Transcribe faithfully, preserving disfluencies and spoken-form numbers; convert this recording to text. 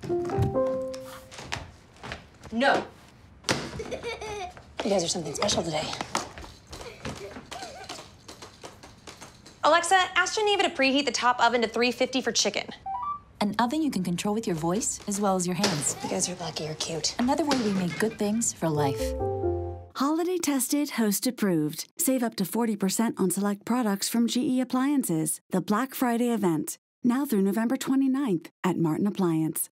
No. You guys are something special today. Alexa, ask Geneva to preheat the top oven to three fifty for chicken. An oven you can control with your voice as well as your hands. You guys are lucky you're cute. Another way we make good things for life. Holiday tested, host approved. Save up to forty percent on select products from G E Appliances. The Black Friday event. Now through November twenty-ninth at Martin Appliance.